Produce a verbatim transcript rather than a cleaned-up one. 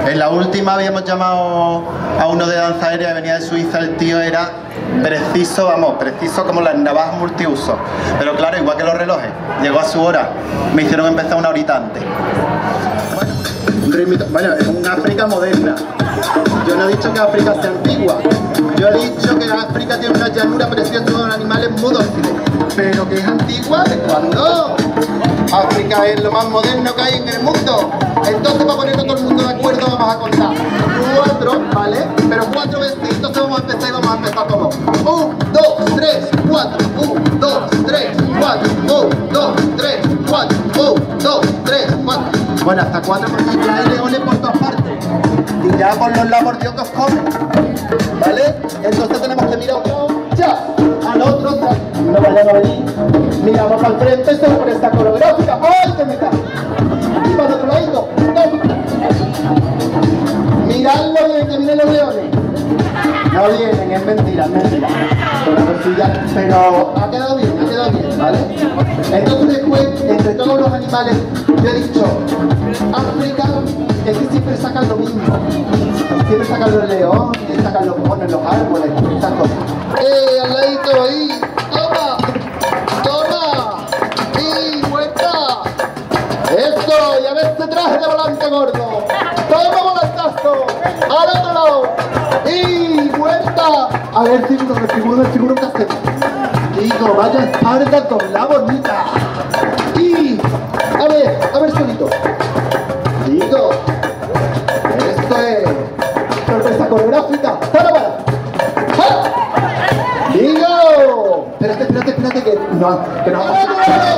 En la última habíamos llamado a uno de danza aérea que venía de Suiza, el tío era preciso, vamos, preciso como las navajas multiuso. Pero claro, igual que los relojes, llegó a su hora, me hicieron empezar una horita antes. Bueno, bueno, es un África moderna. Yo no he dicho que África sea antigua, yo he dicho que África tiene una llanura preciosa con animales muy dóciles. Pero que es antigua, ¿de cuándo? África es lo más moderno que hay en el mundo. Entonces, para ponernos todo el mundo de acuerdo, vamos a contar cuatro, ¿vale? Pero cuatro veces, entonces vamos a empezar y vamos a empezar todos. Un, dos, tres, cuatro. Un, dos, tres, cuatro. Un, dos, tres, cuatro. Un, dos, tres, cuatro. Bueno, hasta cuatro porque ya hay leones por todas partes. Y ya por los lados, por Dios, que os comen. ¿Vale? Entonces tenemos que mirar uno ya al otro, ya. No vayan a venir. Miramos para el frente, se por esta coreográfica. ¡Ay, que me cae! Y para el otro lado, toma. Miradlo bien, que vienen los leones. No vienen, es mentira, es mentira. Una cosilla, pero ha quedado bien, ha quedado bien, ¿vale? Entonces después, entre todos los animales, yo he dicho, África es que siempre sacan lo mismo. Siempre sacan los leones, sacan los monos, los árboles, estas cosas. ¡Eh, al ladito ahí! ¡Toma! ¡Toma! ¡Y vuelta! ¡Eso! ¡Ya ves este traje de volante gordo! ¡Toma volantazo! ¡Al otro lado! ¡Y vuelta! A ver, figuro, me figuro, me figuro que hacemos. Digo, vaya espalda con la bonita. Y... A ver, a ver solito. Digo... Esto es... sorpresa coreográfica. ¡Para, para! ¡Ja! ¡Digo! Espérate, espérate, espérate que no... Que no...